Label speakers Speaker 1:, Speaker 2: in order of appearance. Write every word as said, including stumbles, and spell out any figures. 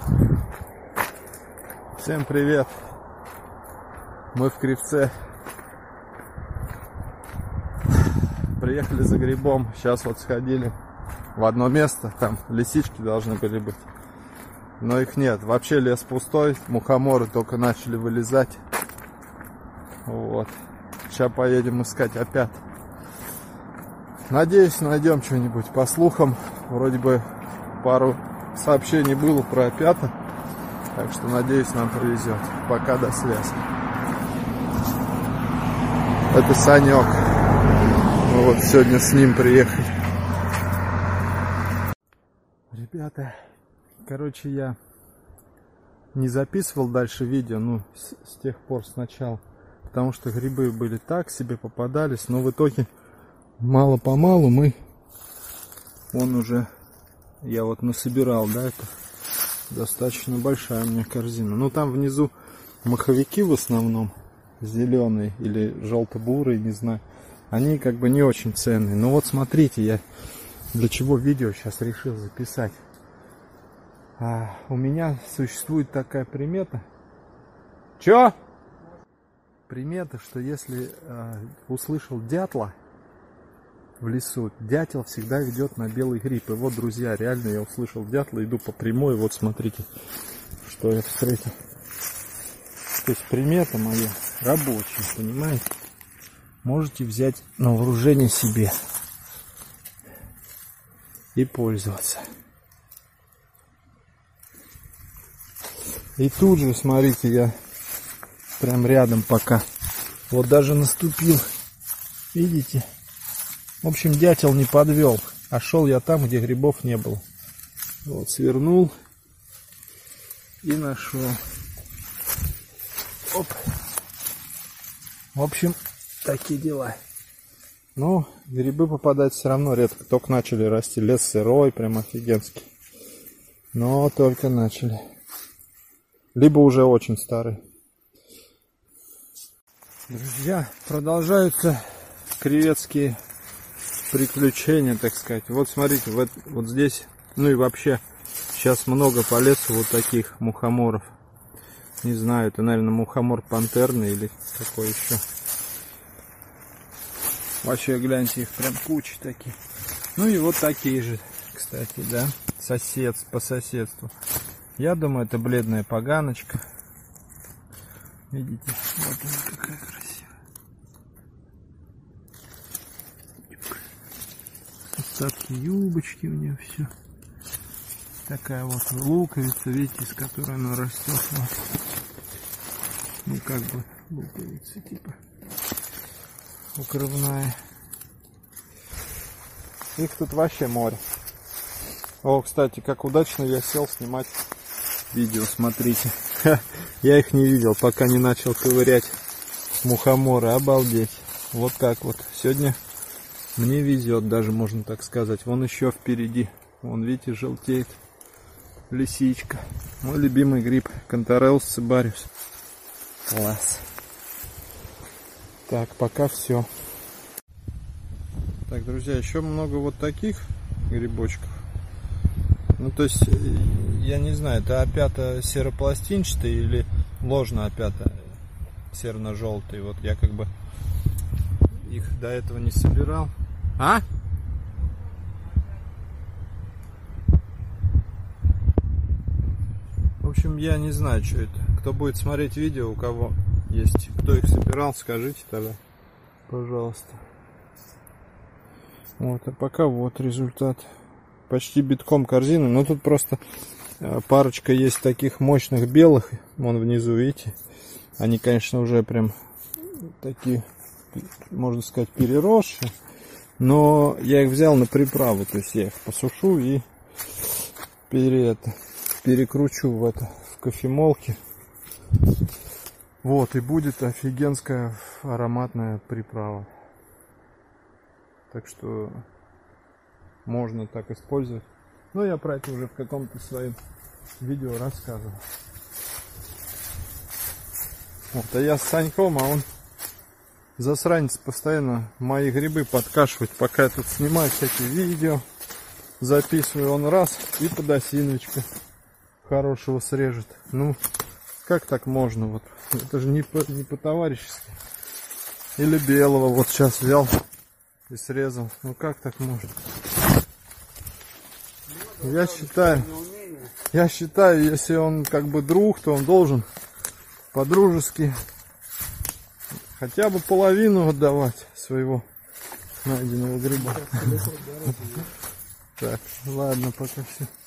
Speaker 1: Всем привет! Мы в Кривце. Приехали за грибом. Сейчас вот сходили в одно место. Там лисички должны были быть, но их нет. Вообще лес пустой. Мухоморы только начали вылезать. Вот. Сейчас поедем искать опять. Надеюсь, найдем что-нибудь. По слухам, вроде бы пару сообщений было про опята. Так что, надеюсь, нам повезет. Пока, до связи. Это Санек. Мы вот сегодня с ним приехали. Ребята, короче, я не записывал дальше видео, ну, с, с тех пор сначала. Потому что грибы были так себе, попадались. Но в итоге, мало-помалу мы... Он уже... Я вот насобирал, да, это... Достаточно большая у меня корзина. Ну, там внизу маховики в основном. Зеленые или желто-бурые, не знаю. Они как бы не очень ценные. Но вот смотрите, я для чего видео сейчас решил записать. А, у меня существует такая примета. Чё? Примета, что если а, услышал дятла в лесу, дятел всегда ведет на белый гриб. И вот, друзья, реально я услышал дятла, иду по прямой, вот смотрите, что я встретил. То есть примета моя рабочая, понимаете? Можете взять на вооружение себе и пользоваться. И тут же, смотрите, я прям рядом пока. Вот даже наступил, видите? В общем, дятел не подвел, а шел я там, где грибов не было. Вот, свернул и нашел. Оп. В общем, такие дела. Но грибы попадать все равно редко. Только начали расти. Лес сырой, прям офигенский. Но только начали. Либо уже очень старый. Друзья, продолжаются кривецкие приключения, так сказать. Вот смотрите, вот, вот здесь, ну и вообще, сейчас много по лесу вот таких мухоморов. Не знаю, это, наверное, мухомор пантерный или какой еще. Вообще, гляньте, их прям куча таких. Ну и вот такие же, кстати, да, сосед, по соседству. Я думаю, это бледная поганочка. Видите, вот она какая красивая. Остатки юбочки у нее все. Такая вот луковица, видите, из которой она растет. Вот. Ну как бы луковица типа укрывная. Их тут вообще море. О, кстати, как удачно я сел снимать видео, смотрите. Я их не видел, пока не начал ковырять мухоморы. Обалдеть. Вот так вот. Сегодня мне везет, даже можно так сказать. Вон еще впереди. Вон, видите, желтеет лисичка. Мой любимый гриб. Кантореллус цибариус. Класс. Так, пока все. Так, друзья, еще много вот таких грибочков. Ну, то есть, я не знаю, это опята серопластинчатые или ложно опята серно-желтые. Вот я как бы их до этого не собирал. А? В общем, я не знаю, что это. Кто будет смотреть видео, у кого есть, кто их собирал, скажите тогда, пожалуйста. Вот, а пока вот результат. Почти битком корзины, но тут просто парочка есть таких мощных белых. Вон внизу, видите. Они, конечно, уже прям такие, можно сказать, переросшие. Но я их взял на приправу. То есть я их посушу и пере, это, перекручу в это в кофемолке. Вот, и будет офигенская ароматная приправа. Так что можно так использовать. Но я про это уже в каком-то своем видео рассказывал. Вот, а я с Саньком, а он засранец постоянно мои грибы подкашивает, пока я тут снимаю всякие видео, записываю, он раз и подосиновочка. хорошего срежет. Ну, как так можно? Вот это же не по, не по-товарищески. Или белого вот сейчас взял и срезал. Ну как так можно? Я считаю, я считаю, если он как бы друг, то он должен по-дружески хотя бы половину отдавать своего найденного гриба. Так, ладно, пока все.